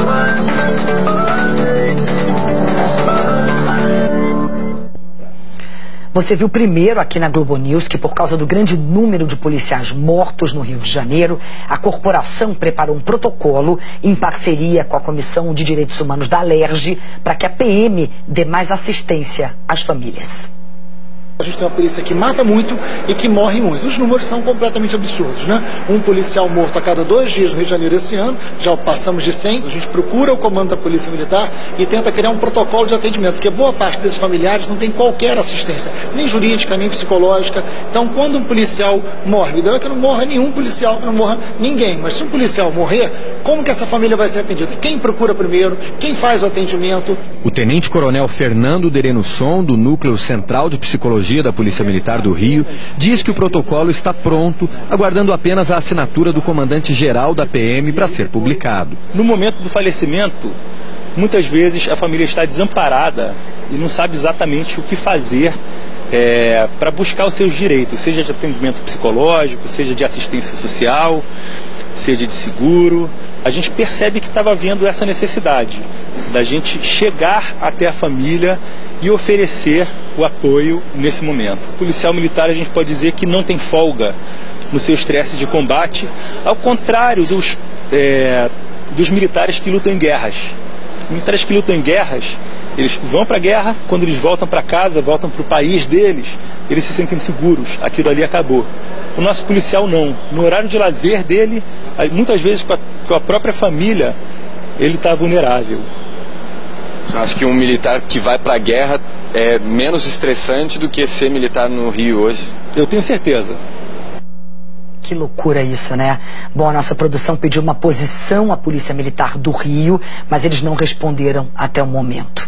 Você viu primeiro aqui na Globo News que, por causa do grande número de policiais mortos no Rio de Janeiro, a corporação preparou um protocolo em parceria com a Comissão de Direitos Humanos da Alerj para que a PM dê mais assistência às famílias. A gente tem uma polícia que mata muito e que morre muito. Os números são completamente absurdos, né? Um policial morto a cada 2 dias no Rio de Janeiro esse ano, já passamos de 100. A gente procura o comando da Polícia Militar e tenta criar um protocolo de atendimento, porque boa parte desses familiares não tem qualquer assistência, nem jurídica, nem psicológica. Então, quando um policial morre, o ideal é que não morra nenhum policial, que não morra ninguém. Mas se um policial morrer, como que essa família vai ser atendida? Quem procura primeiro? Quem faz o atendimento? O tenente-coronel Fernando Derenusson, do Núcleo Central de Psicologia da Polícia Militar do Rio, diz que o protocolo está pronto, aguardando apenas a assinatura do comandante-geral da PM para ser publicado. No momento do falecimento, muitas vezes a família está desamparada e não sabe exatamente o que fazer para buscar os seus direitos, seja de atendimento psicológico, seja de assistência social, seja de seguro. A gente percebe que estava havendo essa necessidade da gente chegar até a família e oferecer o apoio nesse momento. O policial militar, a gente pode dizer que não tem folga no seu estresse de combate, ao contrário dos militares que lutam em guerras. Os militares que lutam em guerras, eles vão para a guerra, quando eles voltam para casa, voltam para o país deles, eles se sentem seguros, aquilo ali acabou. O nosso policial não. No horário de lazer dele, muitas vezes com a própria família, ele está vulnerável. Eu acho que um militar que vai para a guerra é menos estressante do que ser militar no Rio hoje? Eu tenho certeza. Que loucura isso, né? Bom, a nossa produção pediu uma posição à Polícia Militar do Rio, mas eles não responderam até o momento.